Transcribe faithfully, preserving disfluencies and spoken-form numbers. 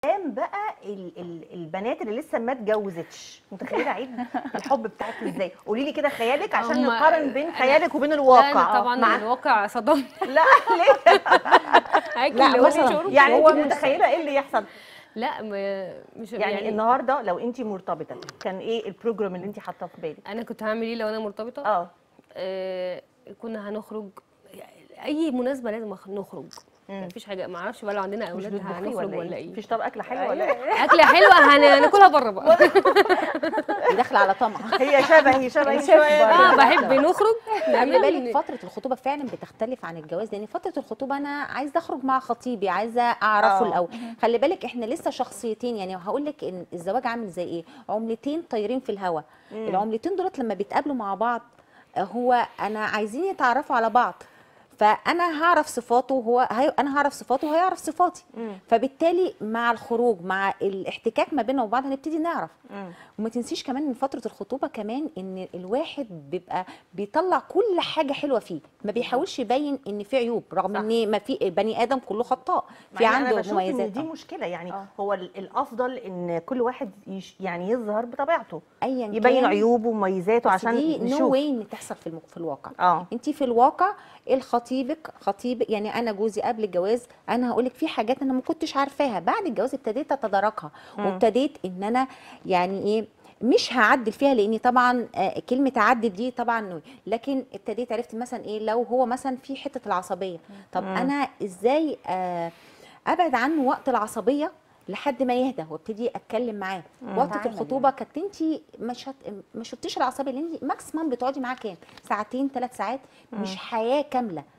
بقى ال ال البنات اللي لسه ما اتجوزتش، متخيله عيد الحب بتاعك ازاي؟ قولي لي كده خيالك عشان نقارن بين خيالك وبين الواقع. لا طبعا مع الواقع صدمني. لا ليه؟ لا مثلا يعني انت متخيله ايه اللي يحصل؟ لا مش يعني, يعني النهارده لو انت مرتبطه كان ايه البروجرام اللي انت حاطاه في بالك؟ انا كنت هعمل ايه لو انا مرتبطه؟ اه, آه كنا هنخرج، اي مناسبه لازم نخرج. مفيش حاجه، ما اعرفش بقى لو عندنا اولاد هنخرج ولا ايه؟ مفيش طب اكله حلوه ولا ايه؟ اكله حلوه هناكلها بره بقى. دي داخله على طمع. هي شبهي شبهي شويه. اه بحب نخرج. خلي بالك فتره الخطوبه فعلا بتختلف عن الجواز، لان فتره الخطوبه انا عايزه اخرج مع خطيبي، عايزه اعرفه الاول. خلي بالك احنا لسه شخصيتين، يعني هقول لك ان الزواج عامل زي ايه؟ عملتين طايرين في الهواء. العملتين دولت لما بيتقابلوا مع بعض هو انا عايزين يتعرفوا على بعض، فانا هعرف صفاته وهو هي... انا هعرف صفاته وهو هيعرف صفاتي. مم. فبالتالي مع الخروج مع الاحتكاك ما بيننا وبعض هنبتدي نعرف. مم. وما تنسيش كمان من فتره الخطوبه كمان ان الواحد بيبقى بيطلع كل حاجه حلوه فيه، ما بيحاولش يبين ان في عيوب، رغم صح. ان ما في بني ادم كله خطاء، في عنده مميزات. دي مشكله يعني. أوه. هو الافضل ان كل واحد يش... يعني يظهر بطبيعته، ايا يبين عيوبه ومميزاته عشان دي نشوف. نو واي ان تحصل في, الم... في الواقع. اه انت في الواقع الخطيبك خطيب، يعني انا جوزي قبل الجواز انا هقول لك في حاجات انا ما كنتش عارفاها، بعد الجواز ابتديت اتداركها وابتديت ان انا يعني ايه مش هعدل فيها، لاني طبعا آه كلمه اعدل دي طبعا، لكن ابتديت عرفت مثلا ايه لو هو مثلا في حته العصبيه، طب مم. انا ازاي آه ابعد عنه وقت العصبيه لحد ما يهدى وابتدي اتكلم معاه. وقت الخطوبه يعني. كنت انت مش هت... ما شفتيش العصبيه، لان ماكسيمم بتقعدي معاه كام؟ ساعتين ثلاث ساعات، مم. مش حياه كامله.